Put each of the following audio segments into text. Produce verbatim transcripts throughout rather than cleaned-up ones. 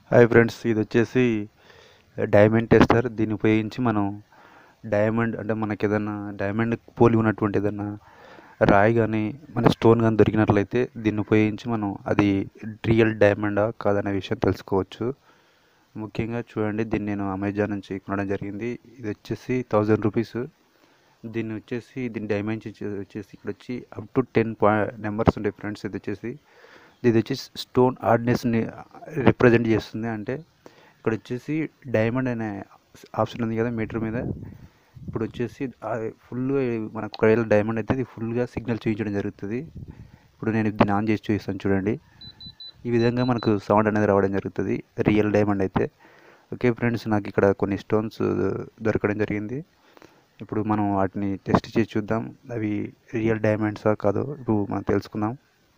Hi friends, ఇది వచ్చేసి diamond tester. దీన్ని ఉపయోగించి మనం డైమండ్ అంటే మనకి ఏదైనా డైమండ్ పోలి ఉన్నటువంటి ఏదైనా రాయి కానీ మన స్టోన్ కానీ దొరికినట్లయితే దీన్ని ఉపయోగించి మనం అది రియల్ డైమండా కాదనే విషయం తెలుసుకోవచ్చు. ముఖ్యంగా చూడండి, దీన్ని నేను అమెజాన్ నుంచి కొనడం జరిగింది. ఇది వచ్చేసి థౌజండ్ రూపీస్. దీన్ని వచ్చేసి దీని డైమెన్షన్ వచ్చేసి ఇక్కడ వచ్చి up to ten point numbers ఉంటాయి ఫ్రెండ్స్. ఇది వచ్చేసి ఇది వచ్చేసి స్టోన్ హార్డ్నెస్ని రిప్రజెంట్ చేస్తుంది. అంటే ఇక్కడ వచ్చేసి డైమండ్ అనే ఆప్షన్ ఉంది కదా మీటర్ మీద. ఇప్పుడు వచ్చేసి ఫుల్గా మనకు ఒకవేళ డైమండ్ అయితే ఇది ఫుల్గా సిగ్నల్ చూపించడం జరుగుతుంది. ఇప్పుడు నేను దీన్ని ఆన్ చేసి చూపిస్తాను చూడండి. ఈ విధంగా మనకు సౌండ్ అనేది రావడం జరుగుతుంది రియల్ డైమండ్ అయితే. ఓకే ఫ్రెండ్స్, నాకు ఇక్కడ కొన్ని స్టోన్స్ దొరకడం జరిగింది. ఇప్పుడు మనం వాటిని టెస్ట్ చేసి చూద్దాం, అవి రియల్ డైమండ్సా కాదో ఇప్పుడు మనం తెలుసుకుందాం.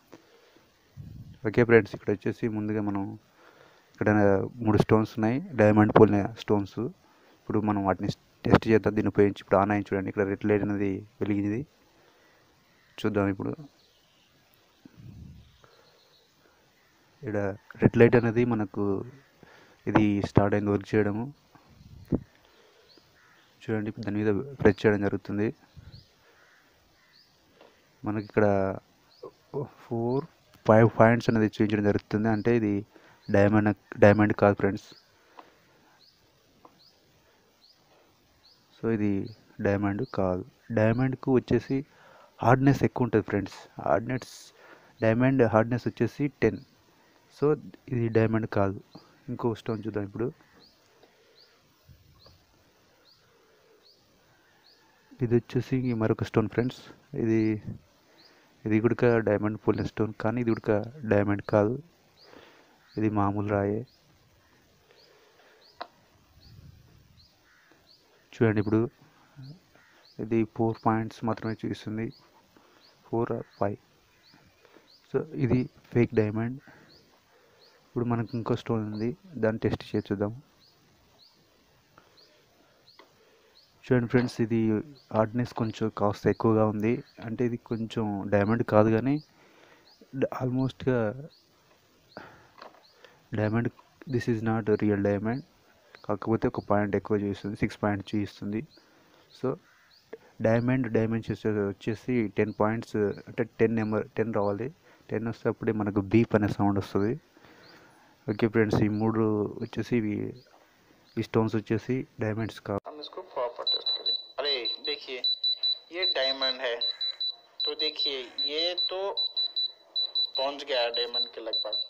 ఓకే ఫ్రెండ్స్, ఇక్కడ వచ్చేసి ముందుగా మనం ఇక్కడ మూడు స్టోన్స్ ఉన్నాయి, డైమండ్ పోలిన స్టోన్స్. ఇప్పుడు మనం వాటిని టెస్ట్ చేద్దాం దీన్ని ఉపయోగించి. ఇప్పుడు ఆన్ అయ్యి చూడండి, ఇక్కడ రెడ్ లైట్ అనేది వెలిగింది. చూద్దాం ఇప్పుడు. ఇక్కడ రెడ్ లైట్ అనేది మనకు ఇది స్టార్ట్ అయింది వర్క్ చేయడము. చూడండి, దాని మీద ప్రెస్ చేయడం జరుగుతుంది. మనకి ఇక్కడ ఫోర్ ఫైవ్ పాయింట్స్ అనేది చూపించడం జరుగుతుంది. అంటే ఇది డైమండ్ డైమండ్ కాదు ఫ్రెండ్స్. సో ఇది డైమండ్ కాదు. డైమండ్కు వచ్చేసి హార్డ్నెస్ ఎక్కువ ఉంటుంది ఫ్రెండ్స్. హార్డ్నెస్ డైమండ్ హార్డ్నెస్ వచ్చేసి టెన్. సో ఇది డైమండ్ కాదు. ఇంకో స్టోన్ చూద్దాం ఇప్పుడు. ఇది వచ్చేసి మరొక స్టోన్ ఫ్రెండ్స్. ఇది ఇది కూడా డైమండ్ పోలిన స్టోన్, కానీ ఇది కూడా డైమండ్ కాదు, ఇది మామూలు రాయే. చూడండి ఇప్పుడు ఇది ఫోర్ పాయింట్స్ మాత్రమే చూపిస్తుంది, ఫోర్ ఫైవ్. సో ఇది ఫేక్ డైమండ్. ఇప్పుడు మనకు ఇంకో స్టోన్ ఉంది, దాన్ని టెస్ట్ చేసి చూద్దాం. చూడండి ఫ్రెండ్స్, ఇది హార్డ్నెస్ కొంచెం కాస్త ఎక్కువగా ఉంది. అంటే ఇది కొంచెం డైమండ్ కాదు, కానీ ఆల్మోస్ట్గా diamond. This is not real diamond, కాకపోతే ఒక పాయింట్ ఎక్కువ చూపిస్తుంది, సిక్స్ పాయింట్ చూపిస్తుంది. సో డైమండ్ డైమెన్షన్స్ వచ్చేసి టెన్ పాయింట్స్, అంటే టెన్ నెంబర్ టెన్ రావాలి. టెన్ వస్తే అప్పుడే మనకు బీప్ అనే సౌండ్ వస్తుంది. ఓకే ఫ్రెండ్స్, ఈ మూడు వచ్చేసి ఇవి ఈ స్టోన్స్ వచ్చేసి डायमंड्स का। हम इसको प्रॉपर टेस्ट करें। अरे देखिए, ये डायमंड है, तो देखिए ये तो पहुंच गया डायमंड के लगभग।